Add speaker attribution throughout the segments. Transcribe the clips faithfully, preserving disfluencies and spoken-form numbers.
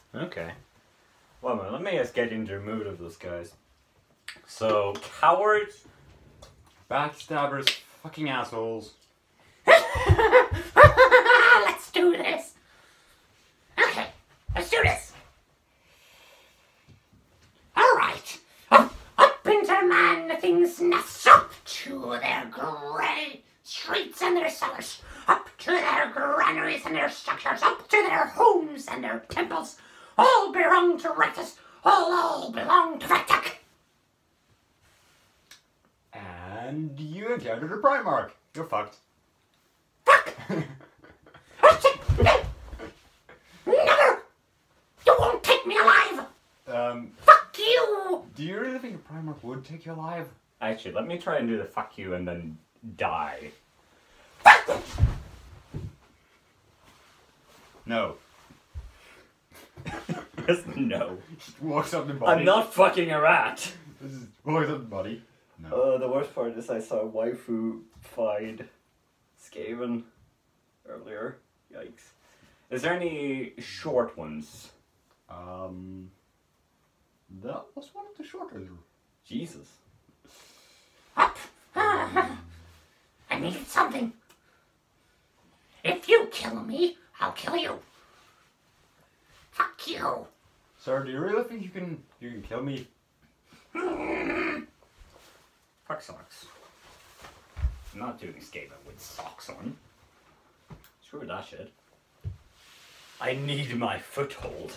Speaker 1: Okay. Well, man, let me just get into the mood of this, guys. So, cowards, backstabbers, fucking assholes.
Speaker 2: Let's do this. Okay, let's do this. All right. Up, up into the man, the things nests up to their grey streets and their cellars, up to their granaries and their structures, up to their homes and their temples. All belong to Rectus. All, all belong to Vectek.
Speaker 1: And you encountered a Primarch. You're fucked.
Speaker 2: Fuck! Never! You won't take me alive!
Speaker 1: Um,
Speaker 2: Fuck you!
Speaker 1: do you really think a Primarch would take you alive? Actually, let me try and do the fuck you and then die.
Speaker 2: Fuck!
Speaker 1: No. Just no.
Speaker 3: Just walks up the body.
Speaker 1: I'm not fucking a rat.
Speaker 3: This is walks up the body. No.
Speaker 1: Uh, the worst part is I saw waifu fight Skaven earlier. Yikes. Is there any short ones?
Speaker 3: Um, that was one of the shorter.
Speaker 1: Jesus.
Speaker 2: Up! I needed something. If you kill me, I'll kill you. Fuck you.
Speaker 3: Sir, do you really think you can you can kill me?
Speaker 1: Fuck socks. I'm not doing Skaven with socks on. Screw that shit. I need my foothold.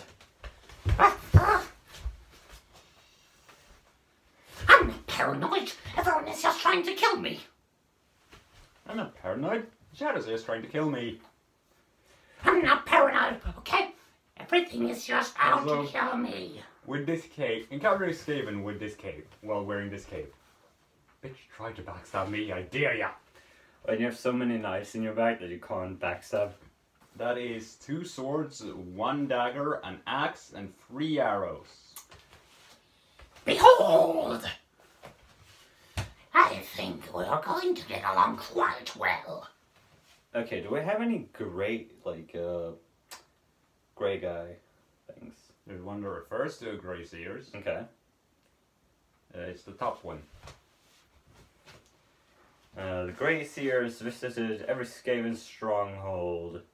Speaker 2: I'm not paranoid. Everyone is just trying to kill me.
Speaker 3: I'm not paranoid. Shadows is trying to kill me.
Speaker 2: I'm not paranoid, okay? Everything is just out
Speaker 3: Hello.
Speaker 2: to kill me.
Speaker 3: With this cape, encountering Skaven with this cape while wearing this cape. Bitch, try to backstab me, I dare ya.
Speaker 1: When you have so many knives in your bag that you can't backstab.
Speaker 3: That is two swords, one dagger, an axe, and three arrows.
Speaker 2: Behold! I think we're going to get along quite well.
Speaker 1: Okay, do we have any great, like, uh, grey guy things?
Speaker 3: There's one that refers to Grey Seers.
Speaker 1: Okay.
Speaker 3: Uh, it's the top one.
Speaker 1: Uh, the Grey Seers visited every Skaven stronghold.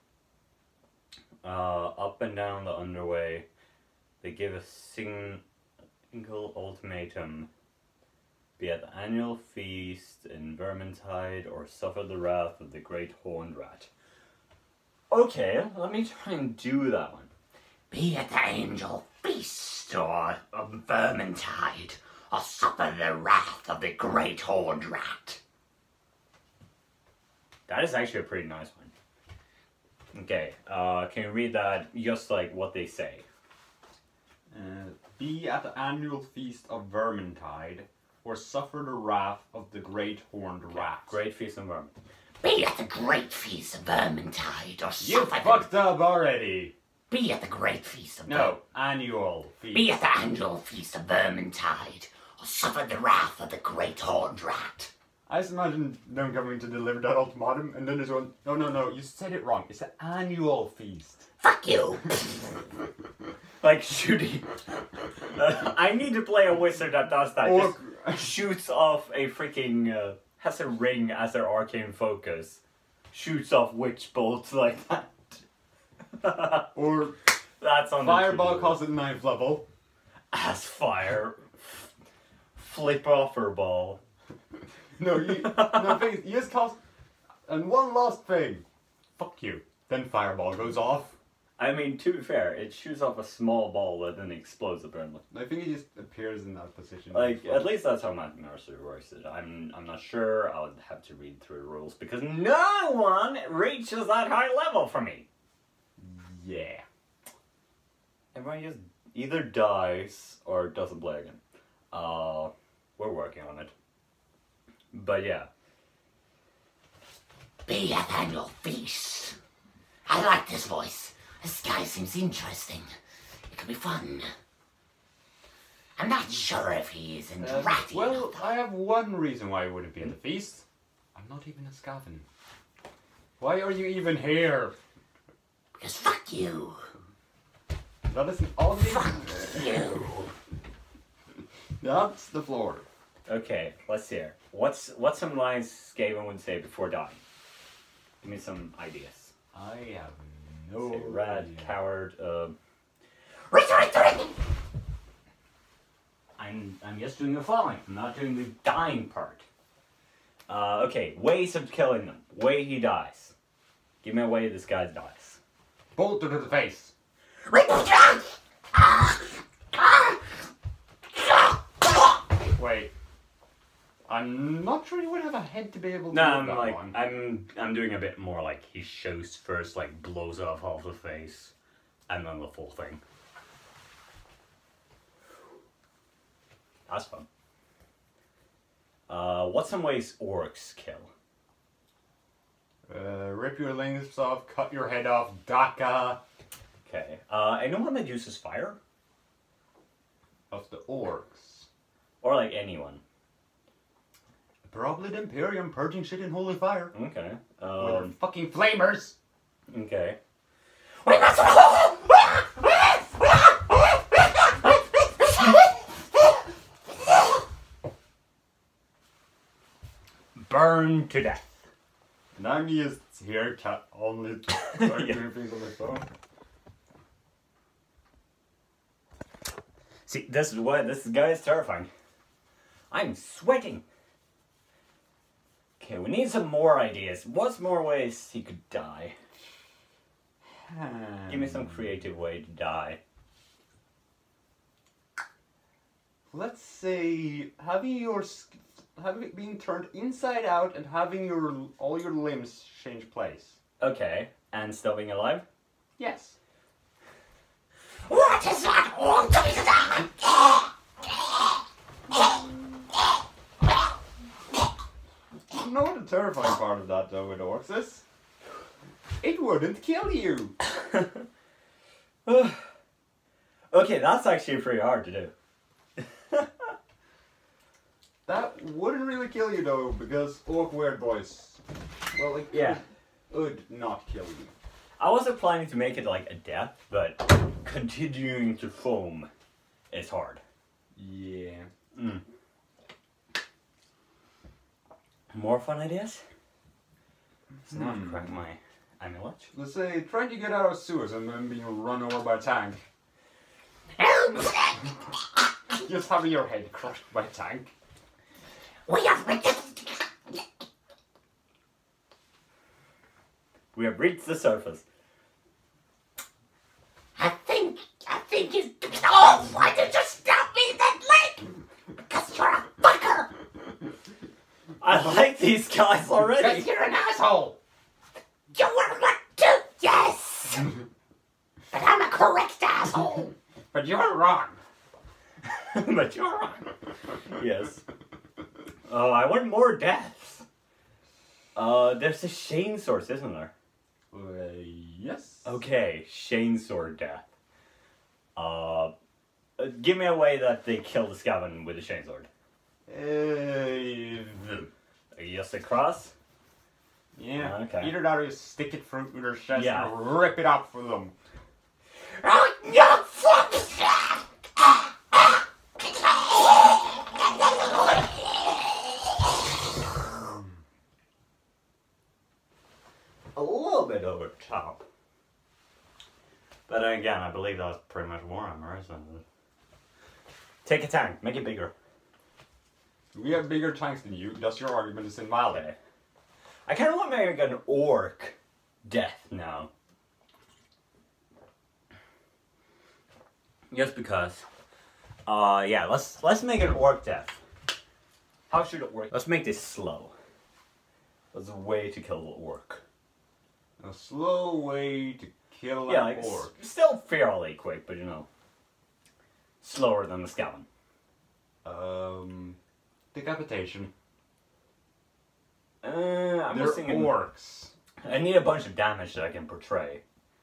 Speaker 1: Uh, up and down the underway. They give a sing single ultimatum. Be at the annual feast in Vermintide or suffer the wrath of the great horned rat. Okay, let me try and do that one.
Speaker 2: Be at the angel feast or of Vermintide, or suffer the wrath of the great horned rat.
Speaker 1: That is actually a pretty nice one. Okay, uh, can you read that just like what they say?
Speaker 3: Uh, be at the annual feast of Vermintide, or suffer the wrath of the great horned rat.
Speaker 1: Great feast and vermin.
Speaker 2: Be at the great feast of Vermintide, or
Speaker 3: You
Speaker 2: suffer
Speaker 3: fucked up already!
Speaker 2: the... Be at the great feast of
Speaker 3: No, annual feast.
Speaker 2: Be at the annual feast of Vermintide, or suffer the wrath of the great horned rat.
Speaker 3: I just imagine them coming to deliver that ultimatum, and then there's one. No, no, no, you said it wrong. It's an annual feast.
Speaker 2: Fuck you!
Speaker 1: Like shooting. Uh, I need to play a wizard that does that.
Speaker 3: Or-
Speaker 1: Just shoots off a freaking. Uh, has a ring as their arcane focus. Shoots off witch bolts like that.
Speaker 3: Or
Speaker 1: That's on
Speaker 3: fireball
Speaker 1: the
Speaker 3: costs at ninth level.
Speaker 1: as fire. Flip off her ball.
Speaker 3: No, you, no, thing, you just cost. And one last thing. Fuck you. Then fireball goes off.
Speaker 1: I mean, to be fair, it shoots off a small ball that then explodes apparently.
Speaker 3: I think he just appears in that position.
Speaker 1: Like, at least that's how Magic Nursery works it. I'm I'm not sure. I would have to read through the rules because no one reaches that high level for me.
Speaker 3: Yeah.
Speaker 1: Everyone just either dies or doesn't play again. Uh, we're working on it. But yeah.
Speaker 2: Be at the annual feast. I like this voice. This guy seems interesting. It could be fun. I'm not sure if he's in
Speaker 3: Uh,
Speaker 2: ratty
Speaker 3: well,
Speaker 2: enough.
Speaker 3: I have one reason why I wouldn't be at the feast. I'm not even a Skaven. Why are you even here?
Speaker 2: Because fuck you.
Speaker 3: That is an ugly.
Speaker 2: You.
Speaker 3: That's the floor.
Speaker 1: Okay, let's see here. What's what's some lines Skaven would say before dying? Give me some ideas.
Speaker 3: I have no.
Speaker 1: Say rat,
Speaker 3: idea.
Speaker 1: coward. Uh,
Speaker 2: Resurrected.
Speaker 1: I'm I'm just doing the following. I'm not doing the dying part. Uh, okay, ways of killing them. Way he dies. Give me a way this guy dies.
Speaker 3: Bolt to the face. Wait. I'm not sure you would have a head to be able to
Speaker 1: No,
Speaker 3: do
Speaker 1: I'm
Speaker 3: that
Speaker 1: like
Speaker 3: one.
Speaker 1: I'm I'm doing a bit more like he shows first, like blows off half the face, and then the full thing. That's fun. Uh, what's some ways orcs kill?
Speaker 3: Uh, rip your limbs off, cut your head off, Daka
Speaker 1: Okay. Uh, anyone that uses fire,
Speaker 3: of the orcs.
Speaker 1: or like anyone.
Speaker 3: Probably the Imperium purging shit in holy fire.
Speaker 1: Okay.
Speaker 3: With their
Speaker 1: Um,
Speaker 3: fucking flamers.
Speaker 1: okay.
Speaker 2: We must.
Speaker 1: Burn to death.
Speaker 3: And I'm just here to only start
Speaker 1: Yeah.
Speaker 3: doing things on my phone.
Speaker 1: See, this is what this guy is terrifying. I'm sweating. Okay, we need some more ideas. What's more ways he could die? Give me some creative way to die.
Speaker 3: Let's say having your sk- having it being turned inside out and having your all your limbs change place.
Speaker 1: Okay, and still being alive?
Speaker 3: Yes.
Speaker 2: What is that all to be done?
Speaker 3: You know what the terrifying part of that though with orcs is? It wouldn't kill you.
Speaker 1: Okay, that's actually pretty hard to do.
Speaker 3: That wouldn't really kill you though, because orc weird voice. Well, it
Speaker 1: Yeah.
Speaker 3: would not kill you.
Speaker 1: I wasn't planning to make it like a death, but continuing to foam is hard.
Speaker 3: Yeah.
Speaker 1: Mm. More fun ideas? It's not
Speaker 3: Hmm.
Speaker 1: crack my amulet.
Speaker 3: Let's say trying to get out of sewers and then being run over by a tank. Just having your head crushed by a tank.
Speaker 2: We have reached.
Speaker 1: We have reached the surface.
Speaker 2: I think. I think you. Oh, why did you stab me in that leg? Because you're a fucker.
Speaker 1: I like these guys
Speaker 2: Because
Speaker 1: already.
Speaker 2: you're an asshole. You were not too. Yes. But I'm a correct asshole.
Speaker 3: But you're wrong.
Speaker 1: But you're wrong. Yes. Oh, I want more deaths. Uh, there's a chainsaw, isn't there?
Speaker 3: Uh, yes.
Speaker 1: Okay, chainsaw death. Uh, uh, give me a way that they kill the Skaven with a chainsaw.
Speaker 3: Uh,
Speaker 1: Just a cross?
Speaker 3: yeah.
Speaker 1: Okay.
Speaker 3: Either that or you stick it through their chest
Speaker 1: Yeah.
Speaker 3: and rip it up for them.
Speaker 2: Oh, no, fuck.
Speaker 1: A little bit over top. But again, I believe that's pretty much Warhammer, isn't it? Take a tank, make it bigger.
Speaker 3: We have bigger tanks than you. Thus your argument is invalid.
Speaker 1: Okay. I kind of want to make an orc death now. Just because. Uh, yeah, let's let's make an orc death. How should it work? Let's make this slow. There's a way to kill the orc.
Speaker 3: A slow way to kill
Speaker 1: Yeah,
Speaker 3: an
Speaker 1: like,
Speaker 3: orc.
Speaker 1: s- still fairly quick, but you know. Slower than the Skaven.
Speaker 3: Um, decapitation.
Speaker 1: Uh, I'm
Speaker 3: They're
Speaker 1: just thinking.
Speaker 3: orcs.
Speaker 1: I need a bunch of damage that I can portray.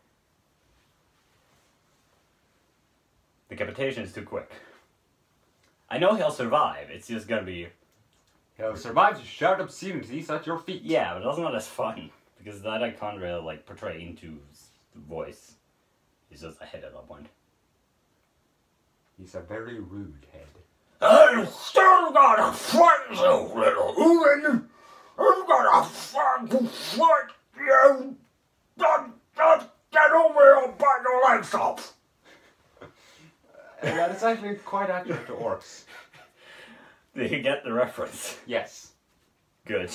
Speaker 1: Decapitation is too quick. I know he'll survive, it's just gonna be...
Speaker 3: He'll survive to shout obscenities at your feet.
Speaker 1: Yeah, but that's not as fun. Because that I can't really, like, portray into his voice. He's just a hit at that point.
Speaker 3: He's a very rude head.
Speaker 2: I still gotta fight you, little human. I'm gonna fucking fight you. Don't, don't get over here and bite your legs off.
Speaker 3: And that is actually quite accurate to orcs.
Speaker 1: Did you get the reference?
Speaker 3: Yes.
Speaker 1: Good.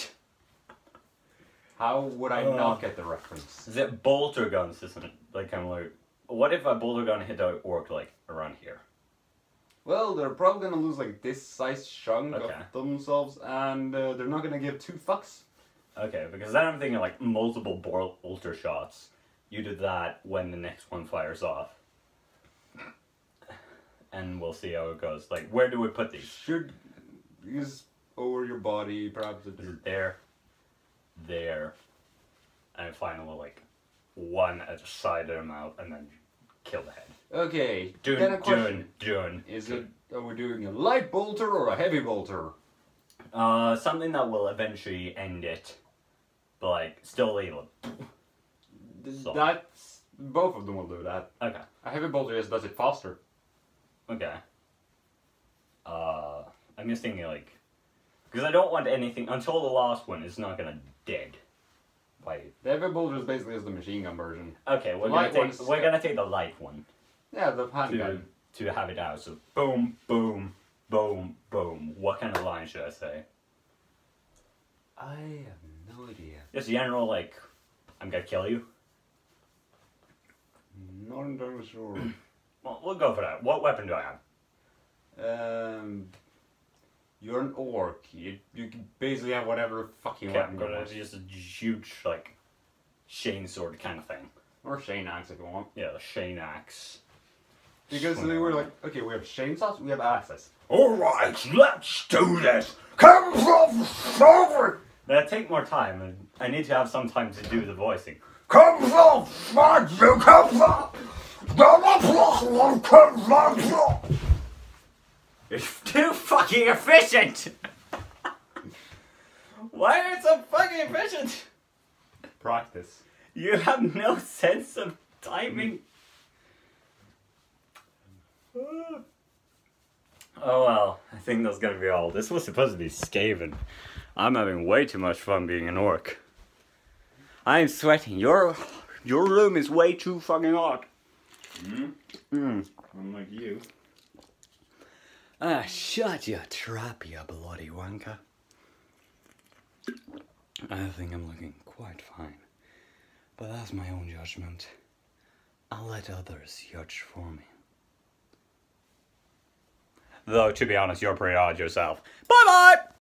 Speaker 3: How would I
Speaker 1: Uh.
Speaker 3: not get the reference?
Speaker 1: Is it bolter guns, isn't it? Like, kind of like, what if a bolter gun hit an orc, like, around here?
Speaker 3: Well, they're probably gonna lose like this size chunk
Speaker 1: Okay.
Speaker 3: of themselves, and uh, they're not gonna give two fucks.
Speaker 1: Okay, because then I'm thinking, like, multiple bolter shots. You do that when the next one fires off. And we'll see how it goes. Like, where do we put these?
Speaker 3: Should use over your body, perhaps.
Speaker 1: Is it there? There. And finally, like, one at the side of the mouth, and then kill the head.
Speaker 3: Okay.
Speaker 1: Dune,
Speaker 3: then a question.
Speaker 1: Dune, Dune.
Speaker 3: Is it? Are we doing a light bolter or a heavy bolter?
Speaker 1: Uh, something that will eventually end it. But, like, still lethal.
Speaker 3: Th-
Speaker 1: So-
Speaker 3: That's both of them will do that.
Speaker 1: Okay.
Speaker 3: A heavy bolter just does it faster.
Speaker 1: Okay. Uh, I'm just thinking, like, because I don't want anything until the last one is not gonna dead. By
Speaker 3: The heavy bolter is basically just the machine gun version.
Speaker 1: okay, we're
Speaker 3: The
Speaker 1: gonna
Speaker 3: light
Speaker 1: take
Speaker 3: one's-
Speaker 1: we're gonna take the light one
Speaker 3: Yeah, the
Speaker 1: to
Speaker 3: handgun.
Speaker 1: to have it out. So boom, boom, boom, boom. What kind of line should I say?
Speaker 3: I have no idea.
Speaker 1: Just general, like, I'm gonna kill you.
Speaker 3: Not entirely sure.
Speaker 1: Well, we'll go for that. What weapon do I have?
Speaker 3: um, you're an orc. You you can basically have whatever fucking
Speaker 1: Okay,
Speaker 3: weapon
Speaker 1: I'm
Speaker 3: you
Speaker 1: gonna
Speaker 3: want.
Speaker 1: use a huge, like, Shane sword kind of thing.
Speaker 3: Or Shane axe if you want.
Speaker 1: Yeah, the Shane axe.
Speaker 3: Because they were like, okay, we have chainsaws, we have axes.
Speaker 2: Alright, let's do this. Come from forward.
Speaker 1: That'll take more time, and I need to have some time to do the voicing.
Speaker 2: Come from front, you come from. Come from.
Speaker 1: It's too fucking efficient! Why are you so fucking efficient?
Speaker 3: Practice.
Speaker 1: You have no sense of timing. Oh well, I think that's gonna be all. This was supposed to be Skaven. I'm having way too much fun being an orc. I'm sweating. Your your room is way too fucking hot.
Speaker 3: Mm.
Speaker 1: Mm.
Speaker 3: Unlike you.
Speaker 1: Ah, shut your trap, you bloody wanker. I think I'm looking quite fine. But that's my own judgment. I'll let others judge for me. Though, to be honest, you're pretty odd yourself. Bye-bye!